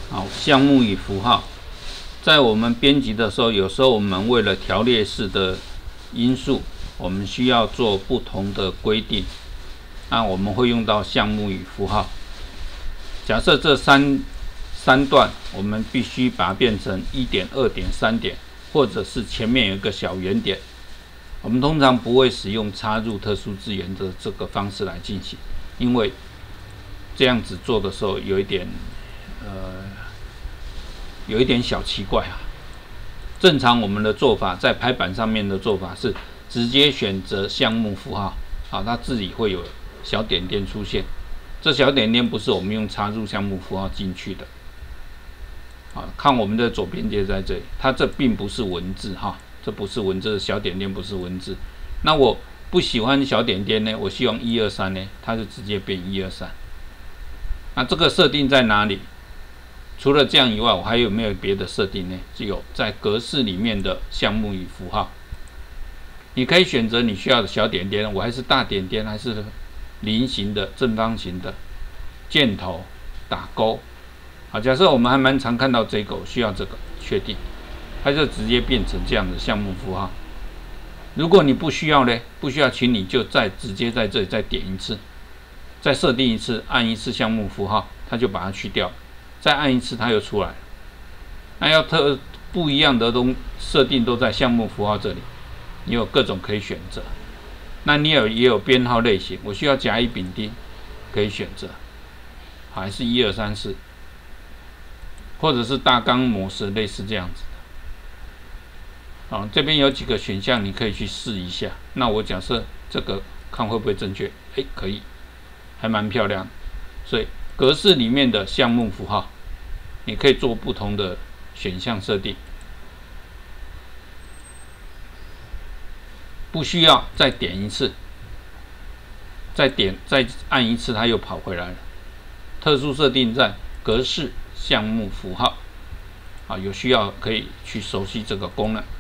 好，项目与符号，在我们编辑的时候，有时候我们为了条列式的因素，我们需要做不同的规定。那我们会用到项目与符号。假设这三段，我们必须把它变成1点、2点、3点，或者是前面有一个小圆点。我们通常不会使用插入特殊字元的这个方式来进行，因为这样子做的时候有一点小奇怪啊。正常我们的做法，在排版上面的做法是直接选择项目符号，好，它自己会有小点点出现。这小点点不是我们用插入项目符号进去的。好，看我们的左边界在这里，它这并不是文字哈，这不是文字，小点点不是文字。那我不喜欢小点点呢，我希望1、2、3呢，它就直接变1、2、3。那这个设定在哪里？除了这样以外，我还有没有别的设定呢？只有在格式里面的项目与符号，你可以选择你需要的小点点，我还是大点点，还是菱形的、正方形的、箭头、打勾。好，假设我们还蛮常看到这个，我需要这个确定，它就直接变成这样的项目符号。如果你不需要呢，不需要，请你就直接在这里再点一次，再设定一次，按一次项目符号，它就把它去掉。再按一次，它又出来了。那要不一样的设定都在项目符号这里，你有各种可以选择。那你也有编号类型，我需要甲乙丙丁，可以选择，还是1、2、3、4，或者是大纲模式，类似这样子的。好，这边有几个选项，你可以去试一下。那我假设这个看会不会正确？可以，还蛮漂亮。所以格式里面的项目符号，你可以做不同的选项设定，不需要再点一次，再按一次，它又跑回来了。特殊设定在格式项目符号，有需要可以去熟悉这个功能。